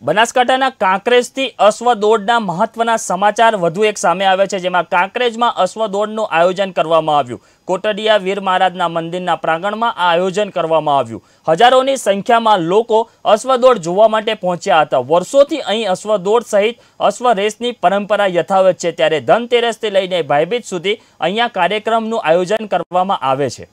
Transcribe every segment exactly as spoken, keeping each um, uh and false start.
બનાસકાંઠાના કાંકરેજથી અશ્વ દોડના મહત્વના સમાચાર વધુ એક સામે આવે છે, જેમાં કાંકરેજમાં અશ્વ દોડનું આયોજન કરવામાં આવ્યું। કોટડિયા વીર મહારાજના મંદિરના પ્રાંગણમાં આ આયોજન કરવામાં આવ્યું। હજારોની સંખ્યામાં લોકો અશ્વ દોડ જોવા માટે પહોંચ્યા હતા। વર્ષોથી અહીં અશ્વ દોડ સહિત અશ્વ રેસની પરંપરા યથાવત છે, ત્યારે ધનતેરસથી લઈને ભાઈબીજ સુધી અહીંયા કાર્યક્રમનું આયોજન કરવામાં આવે છે।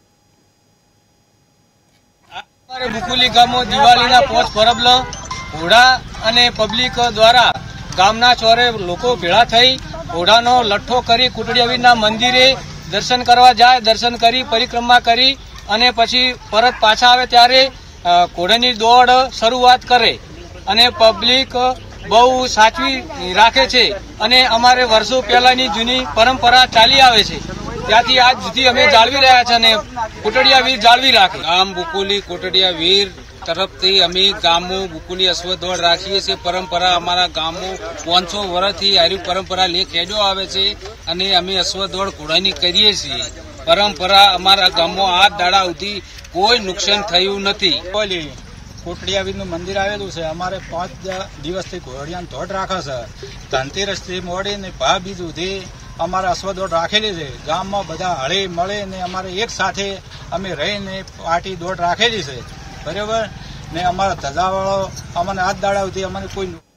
બુકુલી ગામમાં દિવાળીના પોચ પરબલ ઘોડા અને પબ્લિક દ્વારા ગામના ચોરે લોકો ભેળા થઈ ઘોડાનો લઠ્ઠો કરી કોટડિયાવીરના મંદિરે દર્શન કરવા જાય। દર્શન કરી પરિક્રમા કરી અને પછી પરત પાછા આવે ત્યારે ઘોડાની દોડ શરૂઆત કરે અને પબ્લિક બહુ સાચવી રાખે છે અને અમારે વર્ષો પહેલાની જૂની પરંપરા ચાલી આવે છે, ત્યાંથી આજ સુધી અમે જાળવી રહ્યા છે અને કોટડિયા વીર જાળવી રાખે। ગામ બુકુલી કોટડિયા વીર તરફથી અમે ગામો બુકુલી અશ્વ દોડ રાખીએ છીએ। પરંપરા અમારા ગામો પાંચસો વર્ષથી આવી પરંપરા લેખ હેડો આવે છે અને અમે અશ્વ દોડ ઘોડાની કરીએ છીએ। પરંપરા અમારા ગામમાં આજ દાડા સુધી કોઈ નુકસાન થયું નથી। કોટડિયા વીરનું મંદિર આવેલું છે, અમારે પાંચ દિવસથી ઘોડિયાની દોડ રાખે છે। ધનતેરસથી મોડીને ભાઈબીજ સુધી અમારે અશ્વ દોડ રાખેલી છે। ગામમાં બધા હળી મળે ને અમારે એક સાથે અમે રહીને પાર્ટી દોડ રાખેલી છે, બરાબર ને। અમારા ધજાવાળો અમને આજ દાડા સુધી અમને કોઈ